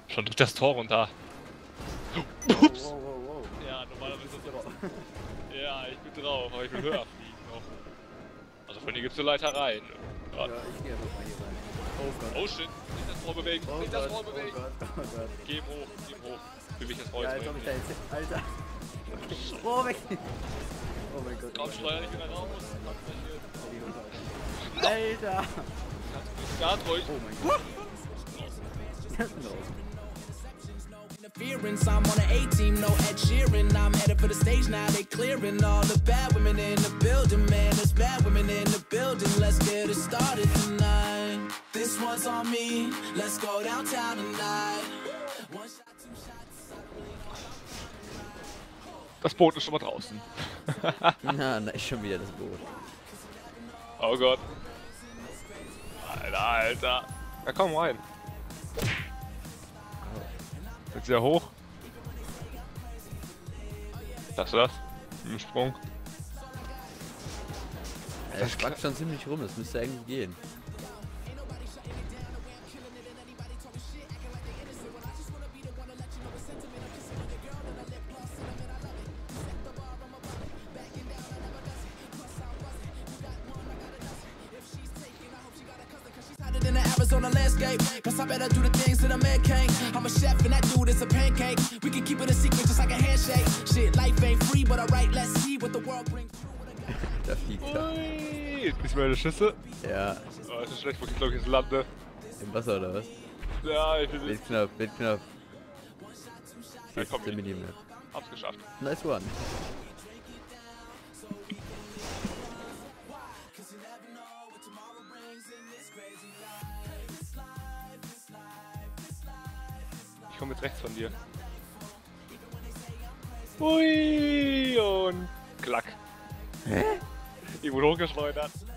Schon durch das Tor runter. Ups! Wow. Ja, normalerweise ist das ja. Ja, ich bin drauf, aber ich will höher fliegen noch. Also von hier gibt's so Leitereien. Ja, ich geh einfach mal hier rein. Oh Gott. Oh shit, nicht das Rohr bewegen, Oh nicht Gott, das Rohr bewegen. oh Gott. Geh ihm hoch, geh ihm hoch. Beweg das Rohr Ja, jetzt als ob mal. ich da jetzt... Alter. Okay. Oh, weg. Oh mein Gott. Komm, steuer nicht wieder raus. Alter. Ganz ruhig. Oh mein Gott. No. Interference, I'm on an A-team, no Ed Sheeran. I'm headed for the stage now, they clearing all the bad women in the building, man. There's bad women in the building, let's get it started tonight. This one's on me, let's go downtown tonight. One shot, two shots. Das Boot ist schon mal draußen. Na, ist schon wieder das Boot. Oh Gott. Alter. Ja, komm rein. Jetzt wieder hoch. Das war's. Ein Sprung. Es quackt schon ziemlich rum, das müsste eigentlich gehen. In the Arizona landscape, plus I better do the things that a man can't. I'm a chef and that dude is a pancake. We can keep it a secret just like a handshake. Shit, life ain't free, but alright, let's see what the world brings. Da fliegt er. Ui, jetzt nicht meine Schüsse. Ja, Oh, es ist schlecht, wo ich glaube ich jetzt lande. im Wasser oder was? Ja, ich bin nicht. Bildknopf, Bildknopf. Ja, komm, 16 mm. hab's geschafft. Nice one. Ich komme jetzt rechts von dir. Ui, und klack. Hä? Ich wurde hochgeschleudert.